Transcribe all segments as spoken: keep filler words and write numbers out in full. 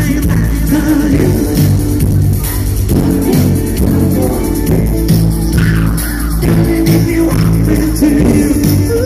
bring it back to you. Darling, if you want me to you.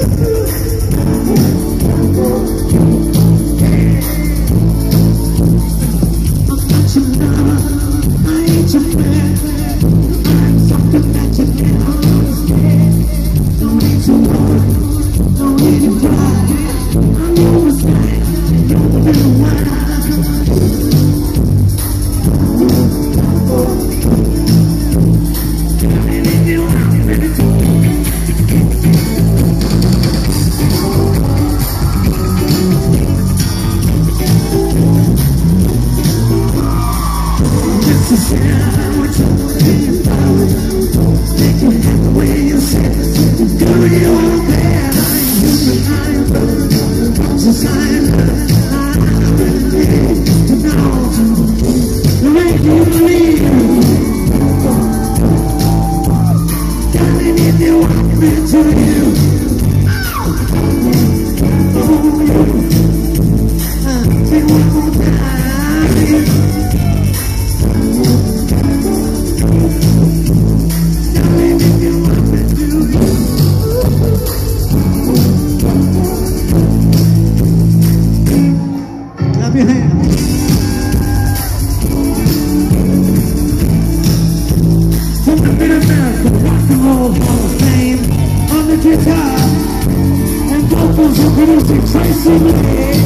Guitar and vocals are producing Tracy Lee.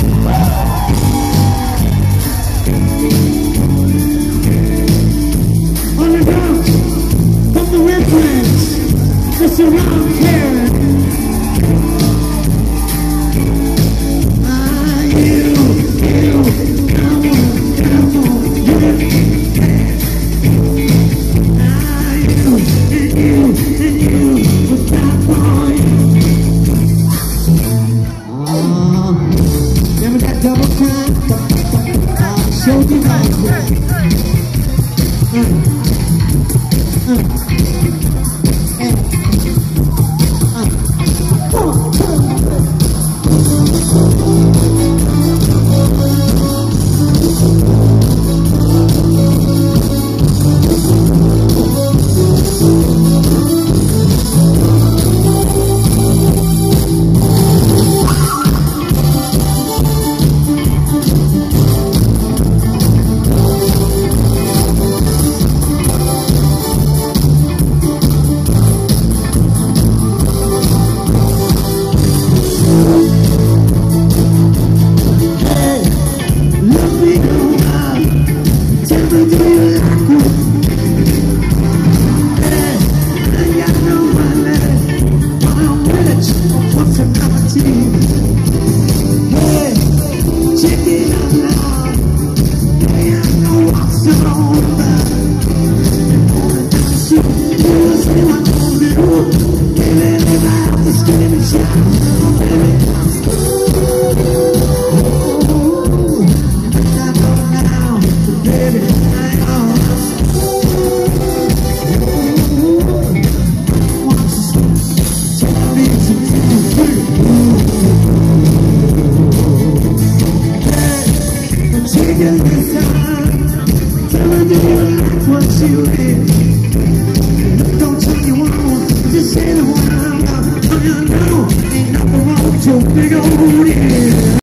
On the drums from the Redlands, Mister Ron Karen. Ah, you, you, come on, come on, yeah. Ah, you, and you, and you, with that boy. Uh, remember that double time? I'll show you guys. Uh, uh. Don't take you on, just say the one I'm not. I know, ain't nothing wrong with your big old head.